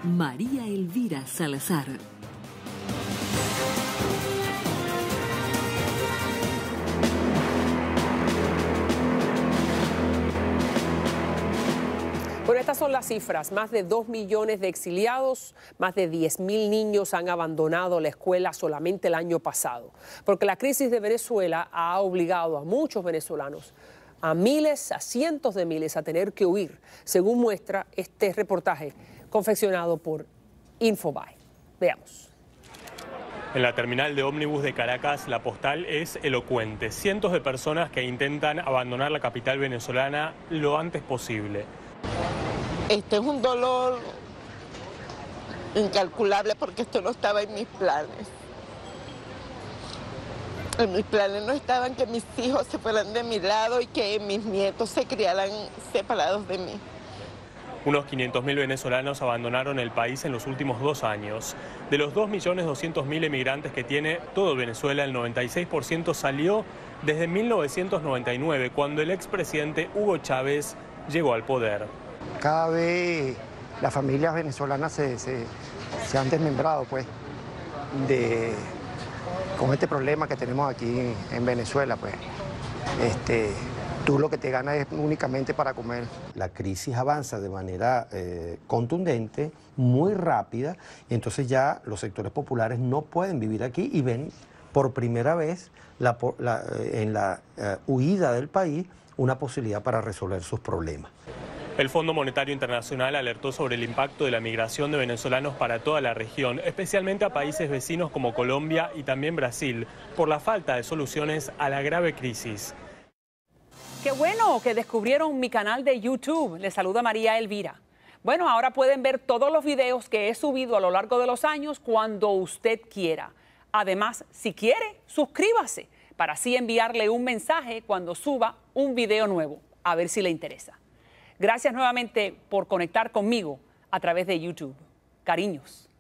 María Elvira Salazar. Bueno, estas son las cifras. Más de 2 millones de exiliados, más de 10.000 niños han abandonado la escuela solamente el año pasado. Porque la crisis de Venezuela ha obligado a muchos venezolanos, a miles, a cientos de miles, a tener que huir, según muestra este reportaje confeccionado por Infobae. Veamos. En la terminal de ómnibus de Caracas, la postal es elocuente. Cientos de personas que intentan abandonar la capital venezolana lo antes posible. Este es un dolor incalculable porque esto no estaba en mis planes. En mis planes no estaban que mis hijos se fueran de mi lado y que mis nietos se criaran separados de mí. Unos 500.000 venezolanos abandonaron el país en los últimos 2 años. De los 2.200.000 emigrantes que tiene todo Venezuela, el 96% salió desde 1999, cuando el expresidente Hugo Chávez llegó al poder. Cada vez las familias venezolanas se han desmembrado, pues, con este problema que tenemos aquí en Venezuela, pues. Tú lo que te ganas es únicamente para comer. La crisis avanza de manera contundente, muy rápida, y entonces ya los sectores populares no pueden vivir aquí y ven por primera vez en la huida del país una posibilidad para resolver sus problemas. El Fondo Monetario Internacional alertó sobre el impacto de la migración de venezolanos para toda la región, especialmente a países vecinos como Colombia y también Brasil, por la falta de soluciones a la grave crisis. Qué bueno que descubrieron mi canal de YouTube. Les saluda María Elvira. Bueno, ahora pueden ver todos los videos que he subido a lo largo de los años cuando usted quiera. Además, si quiere, suscríbase para así enviarle un mensaje cuando suba un video nuevo, a ver si le interesa. Gracias nuevamente por conectar conmigo a través de YouTube. Cariños.